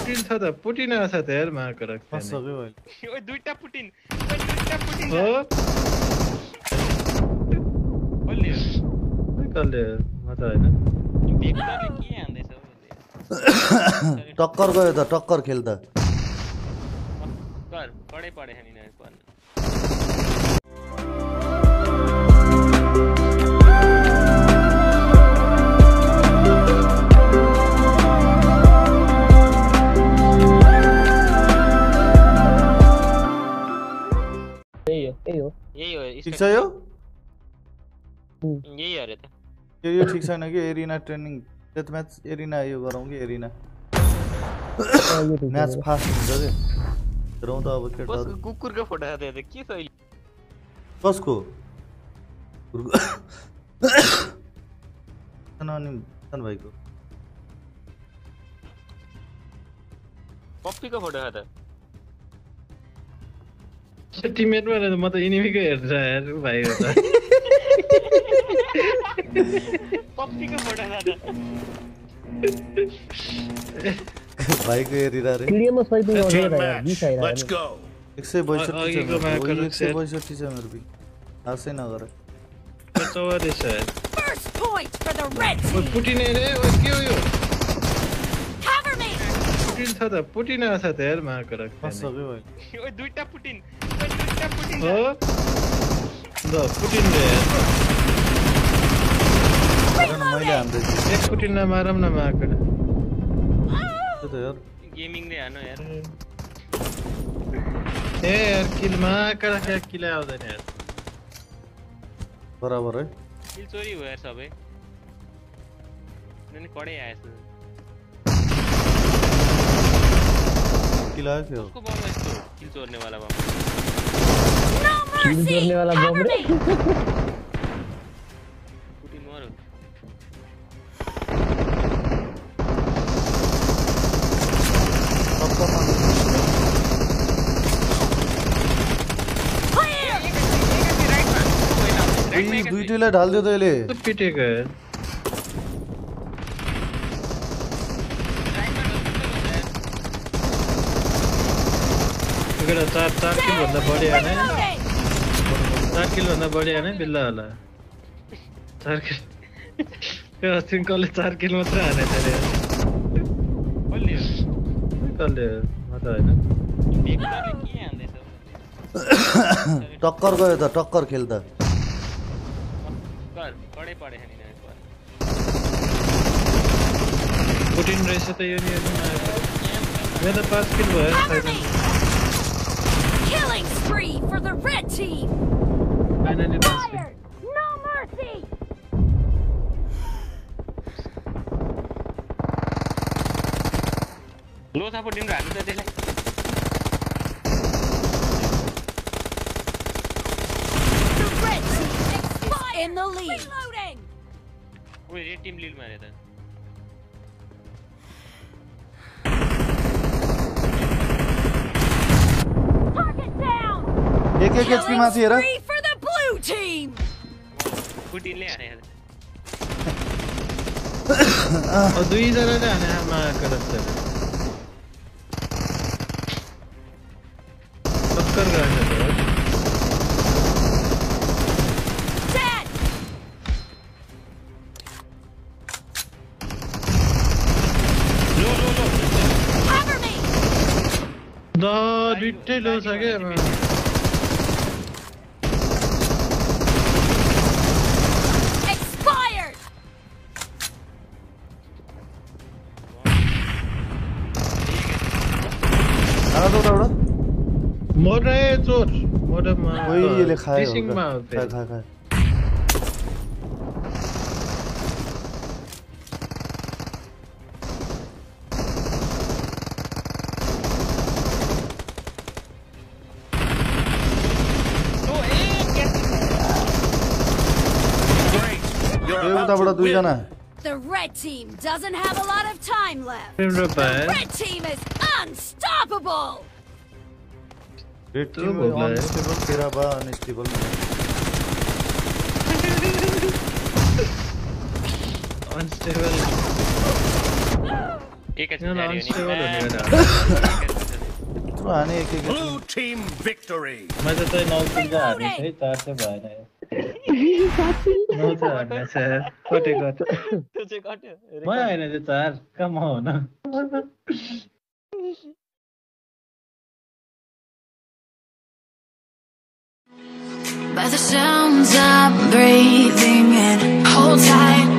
Putin छ त Putin आछ त यार माको रक्छ सक्यो अहिले ओइ दुईटा पुटिन हो बोल्ले कसले म त हैन भेक्टरले के हान्दैछ टक्कर गयो त टक्कर खेल त कर पढे पढे हैन पर्न यही हो ठीक छ यो यही अरे त यो ठीक छैन कि arena training death match arena यो गरौँ कि एरिना म्याच फास्ट हुन्छ रे गरौँ त अब केटा कुकुरको फोटो छ त्यो के छ अहिले कसको अनि सन भाइको पप्पीको फोटो छ त टिममेटमा म त एनिमीको हेर्छ यार भाइ हो त पप्पीको फोटो छ त भाइको हेरिरा रे टिडिएममा स्वाइपिङ गर्दै यार 20 आइरा Let's go. 162 छ मेरो बि आशै नगर चौवारी छ First point for the red ओ team. पुटिन रे ओ के हो यो Cover me. पुटिन छ त पुटिन आछ त यार माको रक्छ सक्यो अहिले ओइ दुईटा पुटिन हो ल पुटिन रे मैले हान्दै एक पुटिन नमारम न माको त्यो त यार गेमिङ रे हानो यार ए यार किल माको रक्छ किल आउँदैन यार बराबर है किल चोरी भयो यार सबै ननि कडै आएछ किल आयो थियो उसको बम यस्तो किल चोर्ने वाला बम No mercy. गर्ने वाला बम Cover रे me. पुटिन मरो दुईटैलाई ढाल्दियो त यसले पिटेको यार चार किल भन्दा बढी आने Reloading. 4 किल भन्दा बढी आने बिल्ला होला 4 किल यो सिंकलले 4 किल मात्र हाने रे बोल्ले कसले म त हैन भेक्टरले के हान्दैछ टक्कर गयो त टक्कर खेल त कर पढे पढे हैन पर्न पुटिन रहेछ त यो नि मेरो 5 किल भयो Cover me. Killing spree for the red team. Finally 5 kill Fire. No mercy. लो था पुटिन हान्नु त त्यसलाई The red team expired. In the lead. Reloading. ओइ रेड टिम लीड मारे त Target down. एक एचपी माथि हेर Spree for the blue team. पुटिनले हाने अब दुई जनाले हाने माको रक्छ टक्कर गर्छ Dead. लो Cover me. द दुईटै लो छ के Expired. आउट एउटा मोर रे चोर मोरमा कोही यसले खायो फिशिङमा खा खा खा उताबाट दुईजना The red team doesn't have a lot of time left. तिम्रो The भाइ red team is unstoppable. Red team unstable तेरा बा अनस्टेबल अनस्टेबल एकैछिन जारी हो नि यत्रो हाने एक Blue team victory. मैले चाहिँ 9 किल हार्ने है 400 भएन नौ त हार्ने छ कटे कटे त्यो चाहिँ कट्यो म हैन त्यो 4 कम हो न By the sounds I'm breathing in, hold tight.